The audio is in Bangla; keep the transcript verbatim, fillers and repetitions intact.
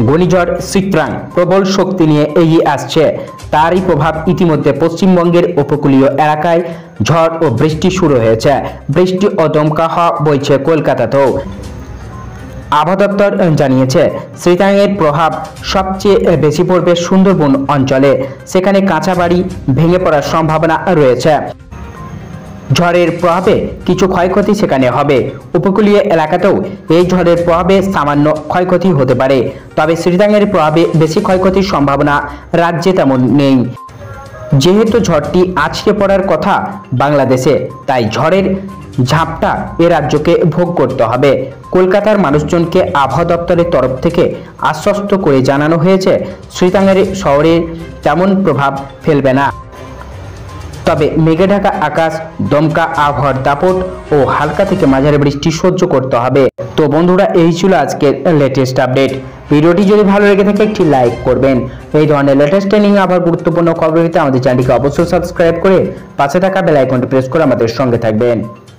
ঘূর্ণিঝড় সিট্রাং প্রবল শক্তি নিয়ে এগিয়ে আসছে। তারই প্রভাব ইতিমধ্যে পশ্চিমবঙ্গের উপকূলীয় এলাকায় ঝড় ও বৃষ্টি শুরু হয়েছে। বৃষ্টি ও দমকা হাওয়া বইছে কলকাতাতেও। আবহাওয়া দপ্তর জানিয়েছে, সিট্রাংয়ের প্রভাব সবচেয়ে বেশি পড়বে সুন্দরবন অঞ্চলে। সেখানে কাঁচা বাড়ি ভেঙে পড়ার সম্ভাবনা রয়েছে। ঝড়ের প্রভাবে কিছু ক্ষয়ক্ষতি সেখানে হবে। উপকূলীয় এলাকাতেও এই ঝড়ের প্রভাবে সামান্য ক্ষয়ক্ষতি হতে পারে, তবে সিট্রাংয়ের প্রভাবে বেশি ক্ষয়ক্ষতির সম্ভাবনা রাজ্যে তেমন নেই। যেহেতু ঝড়টি আছড়ে পড়ার কথা বাংলাদেশে, তাই ঝড়ের ঝাপটা এ রাজ্যকে ভোগ করতে হবে। কলকাতার মানুষজনকে আবহাওয়া দপ্তরের তরফ থেকে আশ্বস্ত করে জানানো হয়েছে, সিট্রাংয়ের শহরে তেমন প্রভাব ফেলবে না। তবে মেঘে ঢাকা আকাশ, দমকা আবহাওয়ার দাপট ও হালকা থেকে মাঝারি বৃষ্টি সহ্য করতে হবে। তো বন্ধুরা, এই ছিল আজকের লেটেস্ট আপডেট। ভিডিওটি যদি ভালো লেগে থাকে একটি লাইক করবেন। এই ধরনের লেটেস্ট ট্রেনিং আবার গুরুত্বপূর্ণ খবর পেতে আমাদের চ্যানেলটিকে অবশ্যই সাবস্ক্রাইব করে পাশে থাকা বেল আইকনটি প্রেস করে আমাদের সঙ্গে থাকবেন।